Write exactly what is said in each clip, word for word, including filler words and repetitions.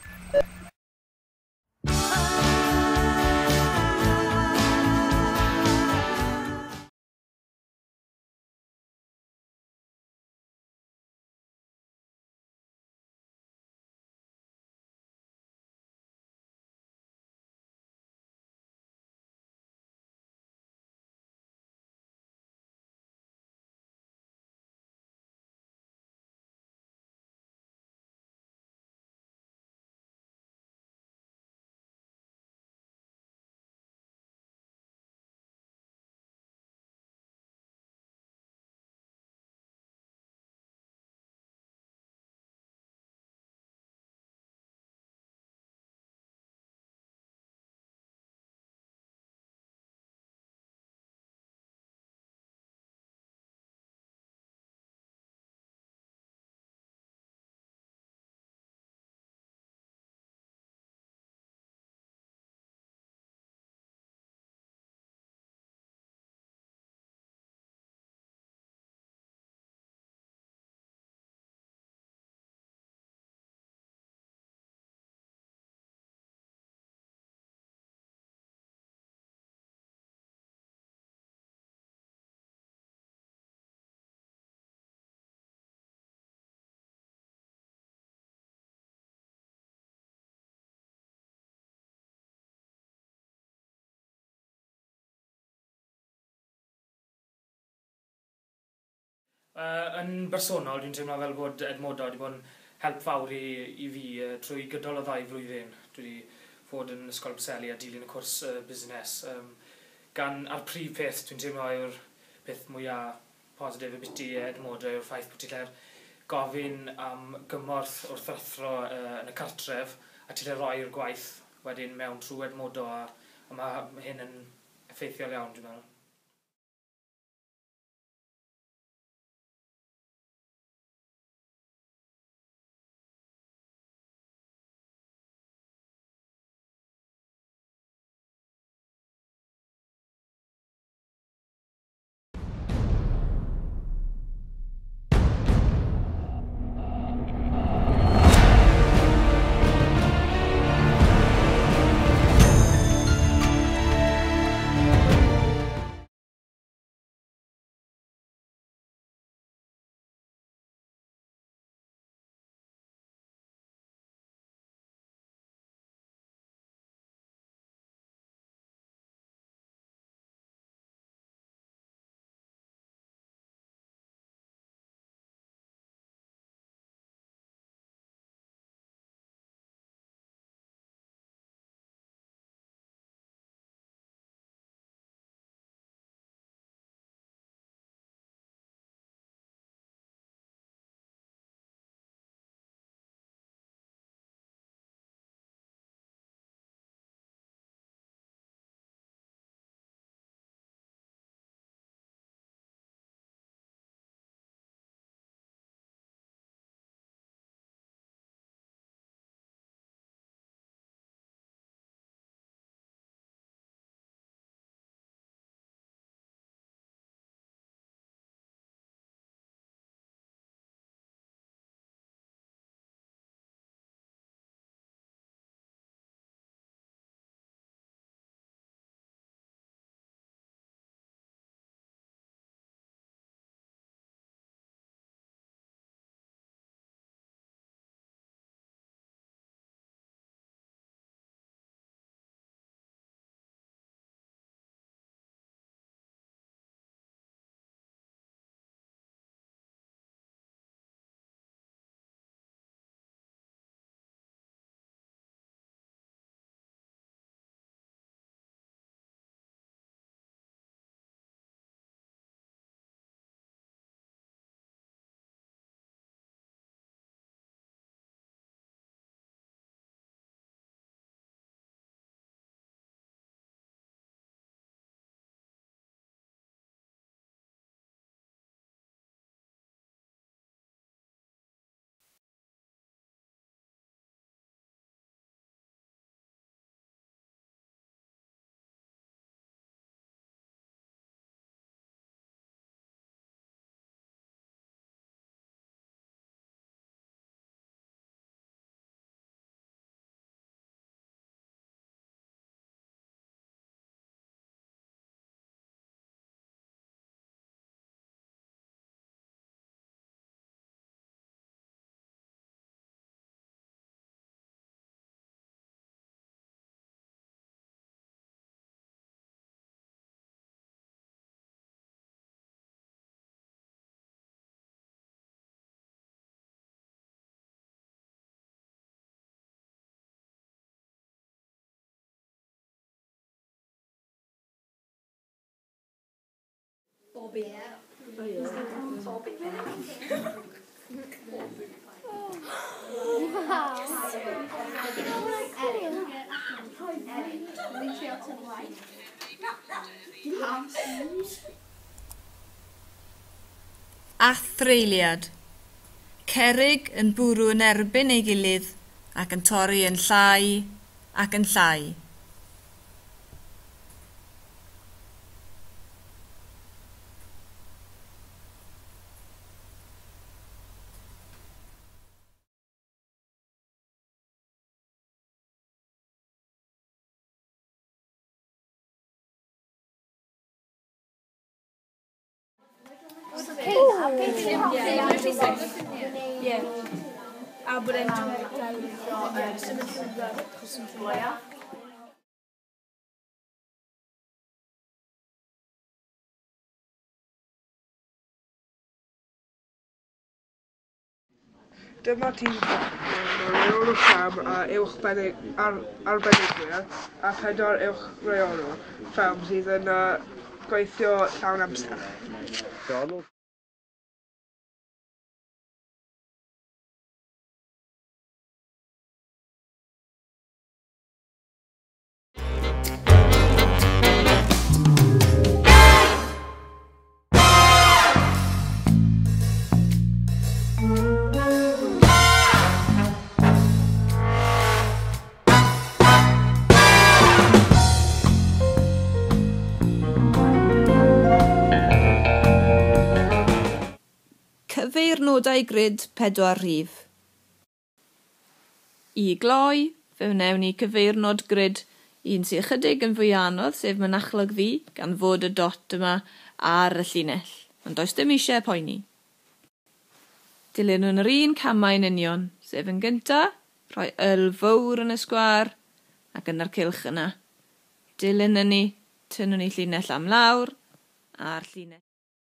Uh, yn bersonol, dwi'n teimlo fel bod Edmodo wedi bod yn help fawr i, i fi uh, trwy gydol o ddau flwyddyn. Dwi wedi fod yn ysgol Preseli a dilyn y cwrs uh, busnes. Um, gan ar prif peth dwi'n teimlo yw'r peth mwyaf positif y biti Edmodo yw'r ffaith bod ti'n ller gofyn am gymorth wrth athro uh, yn y cartref a ti'n lle roi'r gwaith wedyn mewn trwy Edmodo a, a mae hyn yn effeithiol iawn, dwi'n meddwl. Bobby. Bobby. Athreiliad. Cerrig yn bwrw yn erbyn ei gilydd ac yn torri yn llai ac yn llai. Yeah. A bod e'n symud llwyddo achos yn llwyddo. Dyma tîm reolwr ffam a uwchbennig- ar- arbenigwyr a pedwar uwchreolwr ffam sydd yn uh, gweithio llawn amser. Cyfeirnodau grid pedwar rhif. I gloi, fe wnewn ni cyfeirnod grid un sy'n chydig yn fwy anodd, sef mynachlog fi, gan fod y dot yma ar y llinell. Ond does dim eisiau poeni. Dilyn nhw'n yr un camau yn union, sef yn gyntaf, rhoi yl fawr yn y sgwar, ac yn yr cylch yna. Dilyn yni, tynnwn ni llinell am lawr, a'r llinell.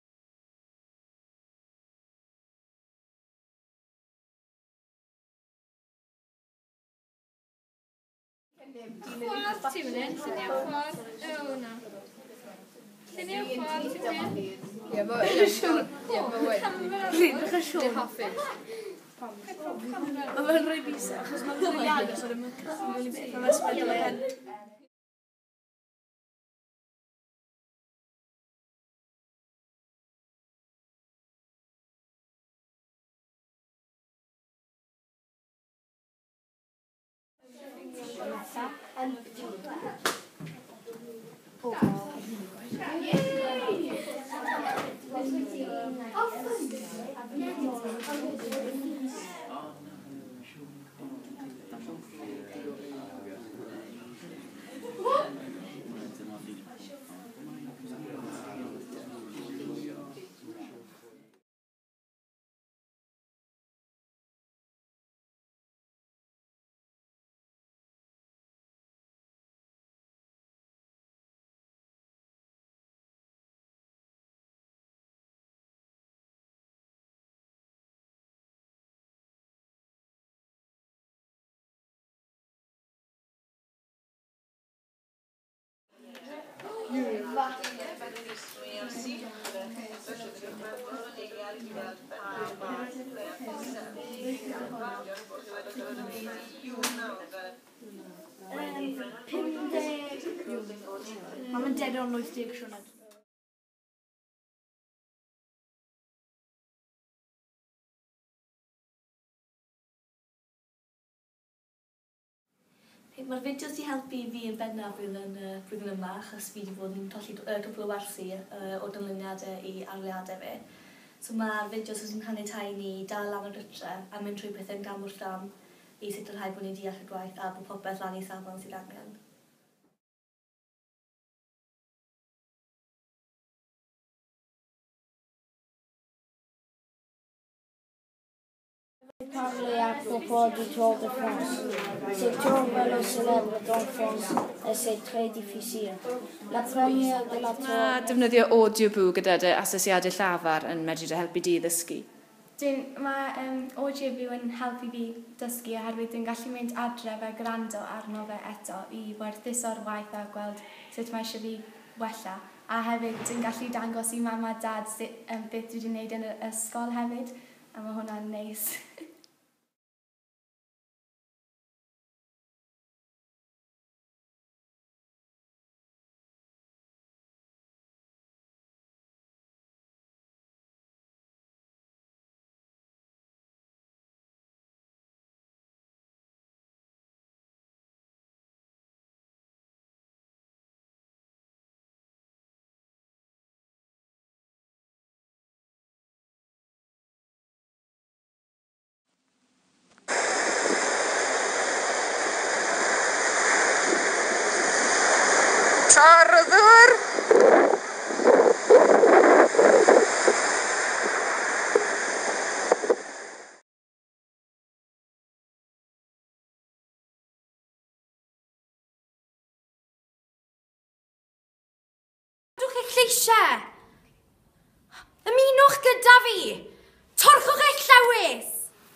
Chwar ti fan hyn, lluniau chwar, o na. Lluniau chwar ti fan hyn. Ie, mae'n siŵr. Ie, mae'n wedi. Rydych yn siŵr. Dwi'n hoffi. Mae'n rhoi bisa, achos mae'n rhoi agos o'r ymwneud. Mae'n sbedol y pen. Mae'n dead on wyth deg siwrnod. Mae'r fideos wedi helpu fi yn bennaf flwyddyn, uh, flwyddyn yma, achos fi wedi bod yn colli uh, cwpl o wersi uh, o dyluniadau i arliadau fi. So mae'r fideos yn caniatáu ni dal lan y gytre a mynd trwy pethau'n gamwr llam i sicrhau bod ni'n deall y gwaith a bod popeth lan i safon sydd angen. Parler à propos du Tour de France. Ce tour vélo célèbre en France et c'est très difficile. La première de la tour... Mae defnyddio audiobook gyda dy asesiadau llafar yn medru dy helpu di ddysgu. Dyn, mae um, audiobook yn helpu fi dysgu oherwydd dwi'n gallu mynd adref a gwrando arno fe eto i werthuso'r waith a gweld sut mae eisiau fi wella. A hefyd yn gallu dangos i mam a dad sut, um, beth dwi wedi gwneud yn y ysgol hefyd. A mae hwnna'n neis. Tarddwr! Dwch eich lleisiau! Ymunwch gyda fi! Torchwch eich llewis!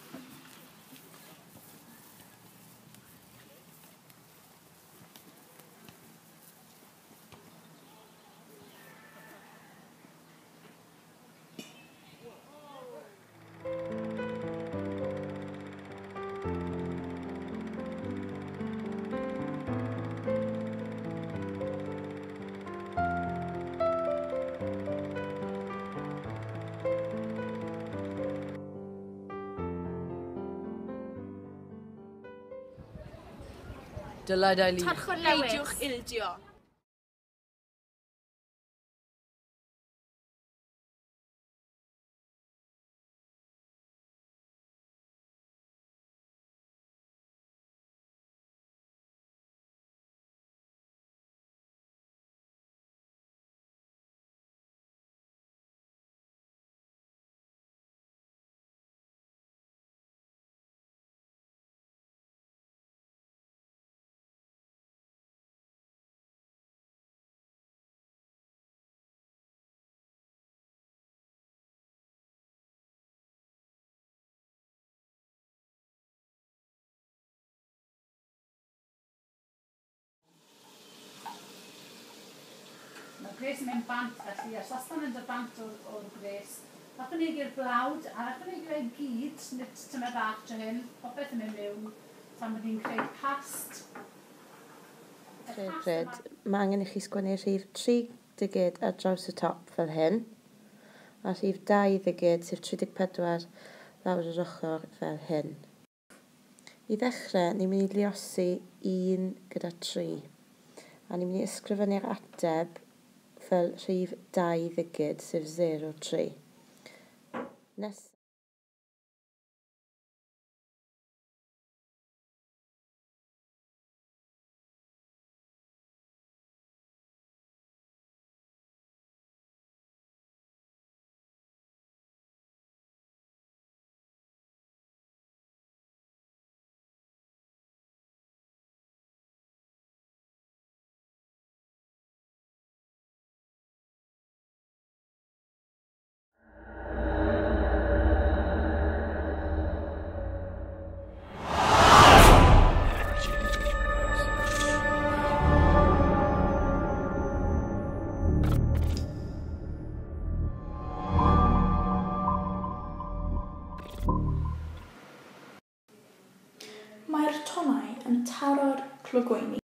Dylai Eileen. Tarchwr lewis. Peidiwch ildio. Mae Grace yn mynd bant felly, a Sastan yn dod bant o'r, or Grace. Ac yn ei gyda'r blawd, a ac yn ei gyda'r gyd, nid tymer bach to hyn, popeth yn mynd mewn, tan bod ni'n creu past. Rhaid, mae angen i chi sgwennu rhif tri digid ar draws y top fel hyn, a rhif dau digid sef tri deg pedwar lawr yr ochr fel hyn. I ddechrau, ni'n mynd i liosi un gyda tri, a ni'n mynd i ysgrifennu'r ateb fel rhif dau digid sef zero tri. Nes Mae'r tonau yn taro'r clogwyni.